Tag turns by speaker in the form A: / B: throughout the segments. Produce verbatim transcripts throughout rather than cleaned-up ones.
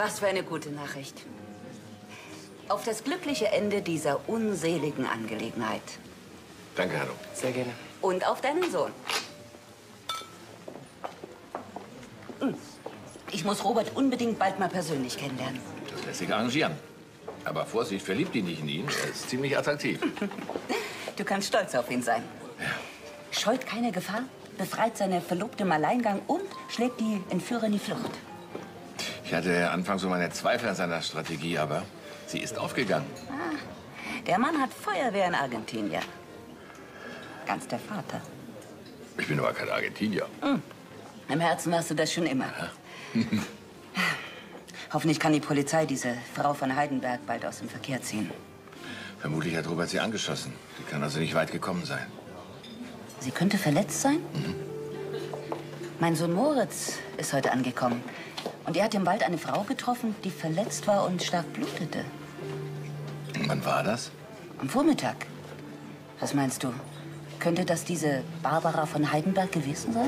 A: Was für eine gute Nachricht. Auf das glückliche Ende dieser unseligen Angelegenheit.
B: Danke, Herr.
C: Sehr gerne.
A: Und auf deinen Sohn. Ich muss Robert unbedingt bald mal persönlich kennenlernen.
B: Das lässt sich arrangieren. Aber Vorsicht, verliebt dich nicht in ihn. Er ist ziemlich attraktiv.
A: Du kannst stolz auf ihn sein.
B: Ja.
A: Scheut keine Gefahr, befreit seine Verlobte im Alleingang und schlägt die Entführer in die Flucht.
B: Ich hatte anfangs so meine Zweifel an seiner Strategie, aber sie ist aufgegangen.
A: Ah, der Mann hat Feuerwehr in Argentinien. Ganz der Vater.
B: Ich bin aber kein Argentinier.
A: Hm. Im Herzen warst du das schon immer.
B: Ja.
A: Hoffentlich kann die Polizei diese Frau von Heidenberg bald aus dem Verkehr ziehen.
B: Vermutlich hat Robert sie angeschossen. Sie kann also nicht weit gekommen sein.
A: Sie könnte verletzt sein?
B: Mhm.
A: Mein Sohn Moritz ist heute angekommen. Und er hat im Wald eine Frau getroffen, die verletzt war und stark blutete.
B: Und wann war das?
A: Am Vormittag. Was meinst du? Könnte das diese Barbara von Heidenberg gewesen sein?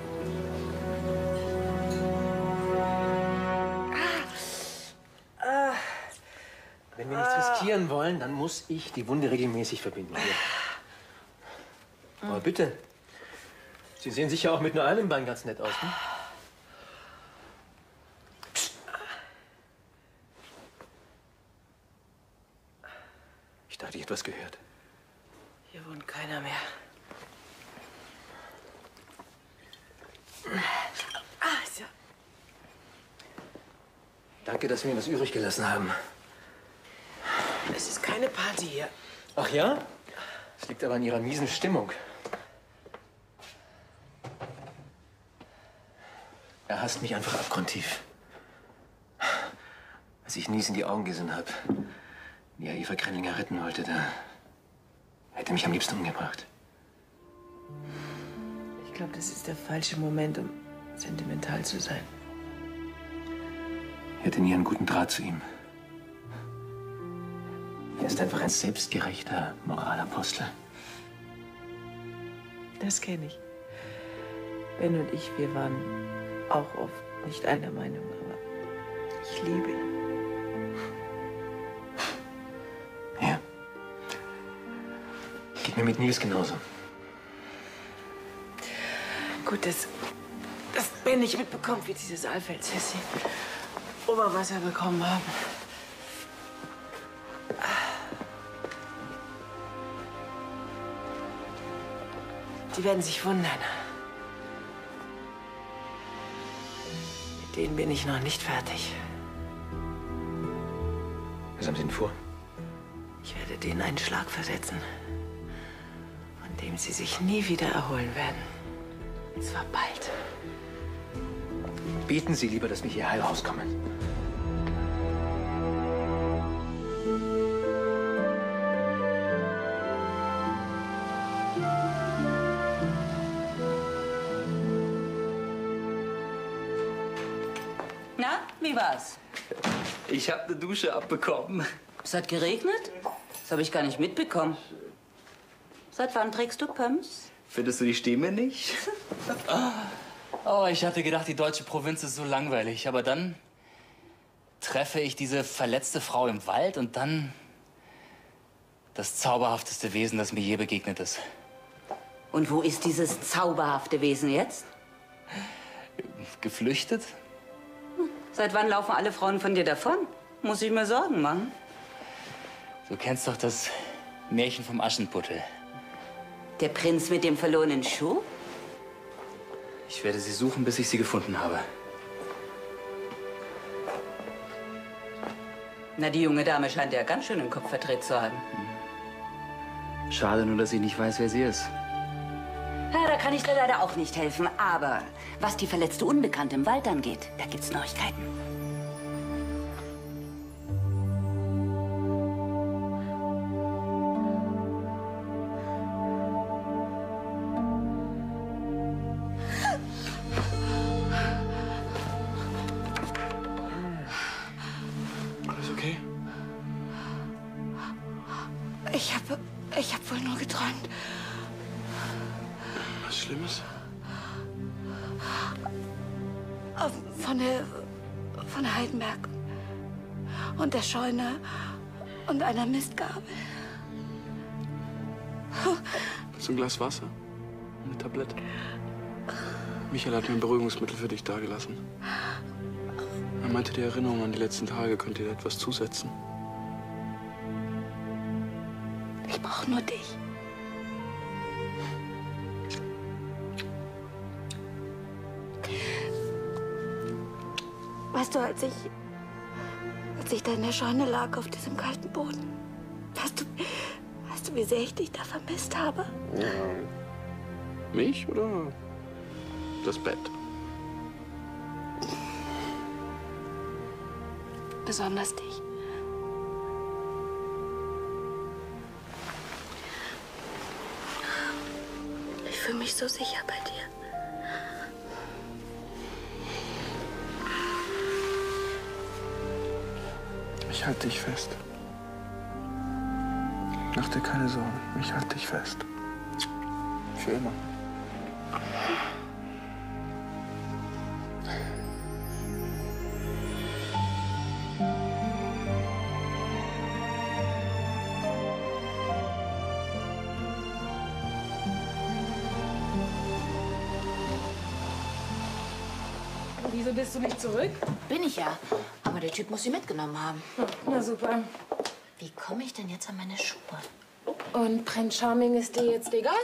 C: Ah. Wenn wir nichts riskieren wollen, dann muss ich die Wunde regelmäßig verbinden. Hier. Aber bitte. Sie sehen sicher auch mit nur einem Bein ganz nett aus, ne? Ich dachte, ich hätte etwas gehört.
D: Hier wohnt keiner mehr. Ah, so.
C: Danke, dass wir mir was übrig gelassen haben.
D: Es ist keine Party hier.
C: Ach ja? Es liegt aber an Ihrer miesen Stimmung. Er hasst mich einfach abgrundtief. Als ich Nies in die Augen gesehen habe, wie er Eva Krenlinger retten wollte, da hätte er mich am liebsten umgebracht.
D: Ich glaube, das ist der falsche Moment, um sentimental zu sein.
C: Ich hatte nie einen guten Draht zu ihm. Er ist einfach ein selbstgerechter Moralapostel.
D: Das kenne ich. Ben und ich, wir waren auch oft nicht einer Meinung, aber ich liebe ihn.
C: Ja. Geht mir mit Nils genauso.
D: Gut, dass, dass Ben nicht mitbekommt, wie diese Saalfeld-Sessi Oberwasser bekommen haben. Die werden sich wundern. Mit denen bin ich noch nicht fertig.
C: Was haben Sie denn vor?
D: Ich werde denen einen Schlag versetzen, von dem sie sich nie wieder erholen werden. Und zwar bald.
C: Beten Sie lieber, dass wir hier heil rauskommen.
A: Na, wie war's?
E: Ich habe eine Dusche abbekommen.
A: Es hat geregnet? Das habe ich gar nicht mitbekommen. Seit wann trägst du Pumps?
E: Findest du die Stimme nicht?
F: Oh, ich hatte gedacht, die deutsche Provinz ist so langweilig. Aber dann treffe ich diese verletzte Frau im Wald und dann das zauberhafteste Wesen, das mir je begegnet ist.
A: Und wo ist dieses zauberhafte Wesen jetzt?
F: Geflüchtet?
A: Seit wann laufen alle Frauen von dir davon? Muss ich mir Sorgen machen?
F: Du kennst doch das Märchen vom Aschenputtel.
A: Der Prinz mit dem verlorenen Schuh?
F: Ich werde sie suchen, bis ich sie gefunden habe.
A: Na, die junge Dame scheint ja ganz schön den Kopf verdreht zu haben.
F: Schade nur, dass ich nicht weiß, wer sie ist.
A: Ja, da kann ich dir leider auch nicht helfen. Aber was die verletzte Unbekannte im Wald angeht, da gibt's Neuigkeiten.
C: Alles okay?
G: Ich habe ich hab wohl nur geträumt.
C: Was Schlimmes?
G: Von der, von Heidenberg. und der Scheune und einer Mistgabel.
H: So ein Glas Wasser? Eine Tablette? Michael hat mir ein Beruhigungsmittel für dich dagelassen. Er meinte, die Erinnerung an die letzten Tage könnte dir etwas zusetzen.
G: Ich brauche nur dich. Weißt du, als ich, als ich da in der Scheune lag auf diesem kalten Boden, weißt du, weißt du, wie sehr ich dich da vermisst habe?
H: Ja. Mich oder das Bett?
G: Besonders dich. Ich fühle mich so sicher bei dir.
H: Ich halte dich fest. Mach dir keine Sorgen. Ich halte dich fest. Für immer.
I: Wieso bist du nicht zurück?
A: Bin ich ja. Aber der Typ muss sie mitgenommen haben.
I: Na super.
A: Wie komme ich denn jetzt an meine Schuhe?
I: Und Prince Charming ist dir jetzt egal?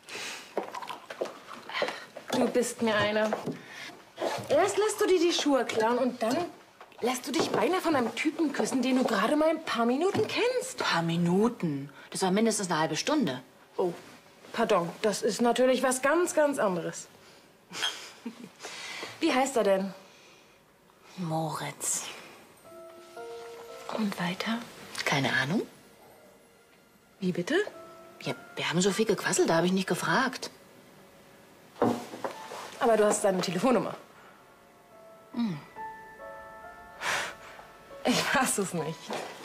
I: Du bist mir einer. Erst lässt du dir die Schuhe klauen und dann lässt du dich beinahe von einem Typen küssen, den du gerade mal ein paar Minuten kennst.
A: Paar Minuten? Das war mindestens eine halbe Stunde.
I: Oh, pardon. Das ist natürlich was ganz, ganz anderes. Wie heißt er denn?
A: Moritz.
I: Und weiter?
A: Keine Ahnung.
I: Wie bitte?
A: Ja, wir haben so viel gequasselt, da habe ich nicht gefragt.
I: Aber du hast seine Telefonnummer.
A: Hm.
I: Ich weiß es nicht.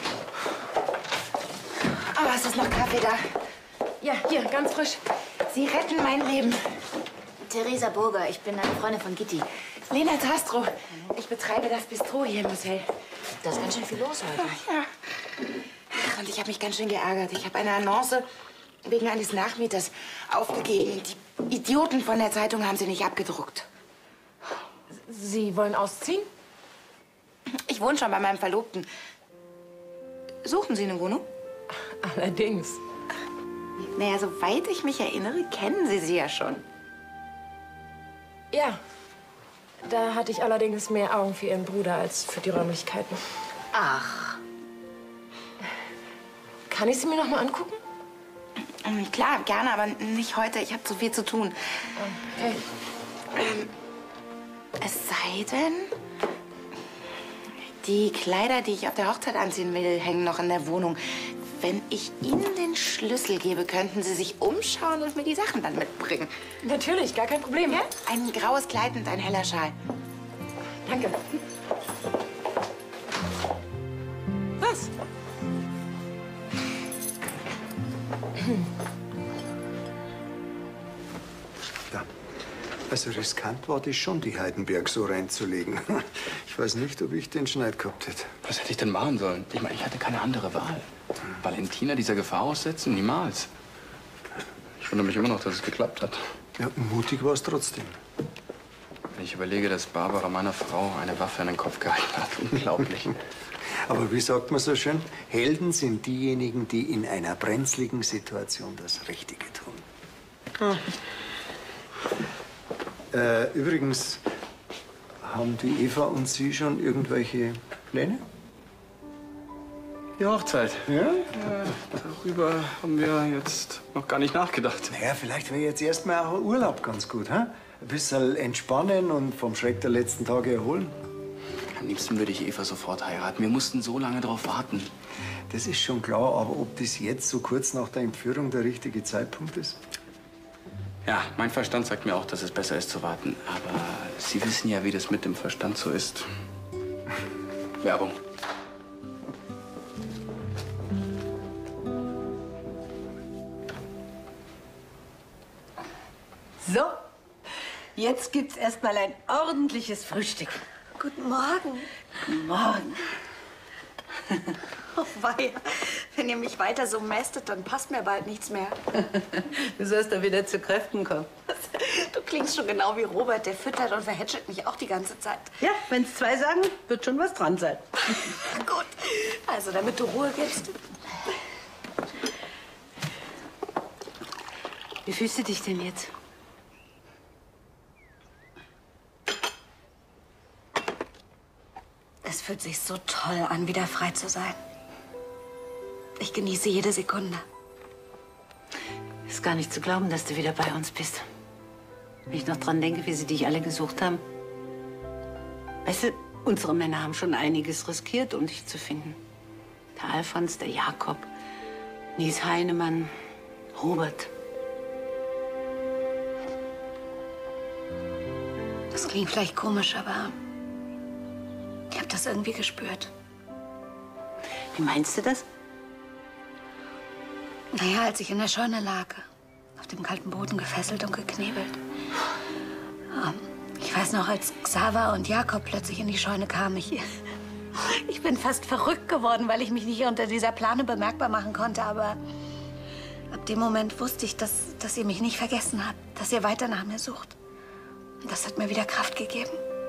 D: Aber es ist noch Kaffee da.
I: Ja, hier, ganz frisch.
D: Sie retten mein Leben.
A: Theresa Burger, ich bin eine Freundin von Gitti.
D: Lena Tastro. Ich betreibe das Bistro hier im Hotel.
A: Da ist ganz schön viel los heute.
D: Ja. Ach, und ich habe mich ganz schön geärgert. Ich habe eine Annonce wegen eines Nachmieters aufgegeben. Die Idioten von der Zeitung haben sie nicht abgedruckt.
I: Sie wollen ausziehen?
D: Ich wohne schon bei meinem Verlobten. Suchen Sie eine Wohnung?
I: Allerdings.
D: Naja, soweit ich mich erinnere, kennen Sie sie ja schon.
I: Ja. Da hatte ich allerdings mehr Augen für Ihren Bruder als für die Räumlichkeiten.
A: Ach.
I: Kann ich sie mir noch mal angucken?
D: Ähm, klar, gerne, aber nicht heute. Ich habe zu viel zu tun.
I: Okay.
D: Ähm, es sei denn, die Kleider, die ich auf der Hochzeit anziehen will, hängen noch in der Wohnung. Wenn ich Ihnen den Schlüssel gebe, könnten Sie sich umschauen und mir die Sachen dann mitbringen.
I: Natürlich, gar kein Problem.
D: Ja? Ein graues Kleid und ein heller Schal.
I: Danke. Was?
J: Da. Also riskant war das schon, die Heidenberg so reinzulegen. Ich weiß nicht, ob ich den Schneid gehabt hätte.
H: Was hätte ich denn machen sollen? Ich meine, ich hatte keine andere Wahl. Valentina dieser Gefahr aussetzen? Niemals. Ich wundere mich immer noch, dass es geklappt hat.
J: Ja, mutig war es trotzdem.
H: Wenn ich überlege, dass Barbara meiner Frau eine Waffe an den Kopf gehalten hat. Unglaublich.
J: Aber wie sagt man so schön? Helden sind diejenigen, die in einer brenzligen Situation das Richtige tun. Ah. Äh, übrigens, haben die Eva und Sie schon irgendwelche Pläne?
H: Die Hochzeit.
J: Ja?
H: Äh, darüber haben wir jetzt noch gar nicht nachgedacht.
J: Naja, vielleicht wäre jetzt erstmal auch ein Urlaub ganz gut, hä? Ein bisschen entspannen und vom Schreck der letzten Tage erholen.
H: Am liebsten würde ich Eva sofort heiraten. Wir mussten so lange darauf warten.
J: Das ist schon klar, aber ob das jetzt so kurz nach der Entführung der richtige Zeitpunkt ist?
H: Ja, mein Verstand sagt mir auch, dass es besser ist zu warten. Aber Sie wissen ja, wie das mit dem Verstand so ist. Werbung.
K: So, jetzt gibt's erstmal ein ordentliches Frühstück.
G: Guten Morgen.
K: Guten Morgen.
G: Oh weia, wenn ihr mich weiter so mästet, dann passt mir bald nichts mehr.
K: Du sollst da wieder zu Kräften kommen.
G: Du klingst schon genau wie Robert, der füttert und verhätschelt mich auch die ganze Zeit.
K: Ja, wenn's zwei sagen, wird schon was dran sein.
G: Gut, also damit du Ruhe gibst.
K: Wie fühlst du dich denn jetzt?
G: Es fühlt sich so toll an, wieder frei zu sein. Ich genieße jede Sekunde.
K: Ist gar nicht zu glauben, dass du wieder bei uns bist. Wenn ich noch dran denke, wie sie dich alle gesucht haben. Weißt du, unsere Männer haben schon einiges riskiert, um dich zu finden. Der Alfons, der Jakob, Nies Heinemann, Robert.
G: Das klingt vielleicht komisch, aber ich habe das irgendwie gespürt.
K: Wie meinst du das?
G: Naja, als ich in der Scheune lag, auf dem kalten Boden gefesselt und geknebelt. Ähm, Ich weiß noch, als Xaver und Jakob plötzlich in die Scheune kamen, ich, ich bin fast verrückt geworden, weil ich mich nicht unter dieser Plane bemerkbar machen konnte. Aber ab dem Moment wusste ich, dass, dass ihr mich nicht vergessen habt, dass ihr weiter nach mir sucht. Und das hat mir wieder Kraft gegeben.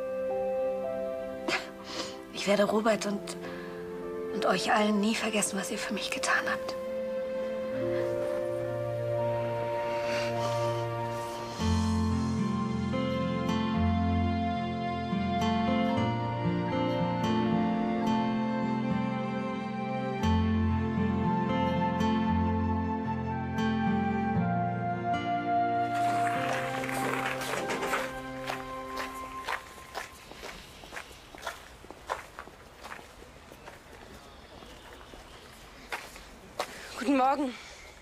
G: Ich werde Robert und, und euch allen nie vergessen, was ihr für mich getan habt.
L: Guten Morgen.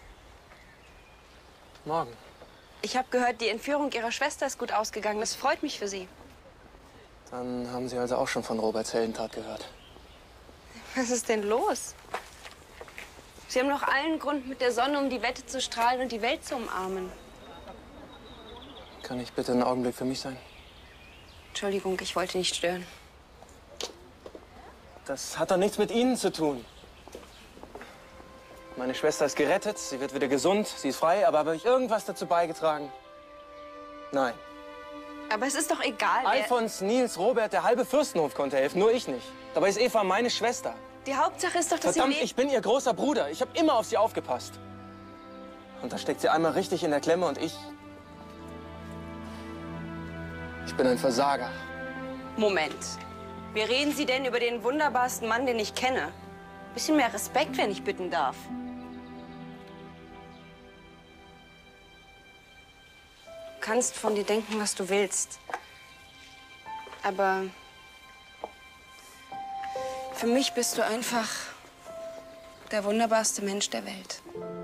C: Morgen.
L: Ich habe gehört, die Entführung Ihrer Schwester ist gut ausgegangen. Das freut mich für Sie.
C: Dann haben Sie also auch schon von Roberts Heldentat gehört.
L: Was ist denn los? Sie haben doch allen Grund, mit der Sonne um die Wette zu strahlen und die Welt zu umarmen.
C: Kann ich bitte einen Augenblick für mich sein?
L: Entschuldigung, ich wollte nicht stören.
C: Das hat doch nichts mit Ihnen zu tun. Meine Schwester ist gerettet, sie wird wieder gesund, sie ist frei, aber habe ich irgendwas dazu beigetragen? Nein.
L: Aber es ist doch egal.
C: Alfons, Nils, Robert, der halbe Fürstenhof konnte helfen, nur ich nicht. Dabei ist Eva meine Schwester.
L: Die Hauptsache ist doch, dass
C: Verdammt,
L: Sie leben.
C: ich bin ihr großer Bruder. Ich habe immer auf sie aufgepasst. Und da steckt sie einmal richtig in der Klemme und ich... Ich bin ein Versager.
L: Moment. Wie reden Sie denn über den wunderbarsten Mann, den ich kenne? Ein bisschen mehr Respekt, wenn ich bitten darf. Du kannst von dir denken, was du willst. Aber für mich bist du einfach der wunderbarste Mensch der Welt.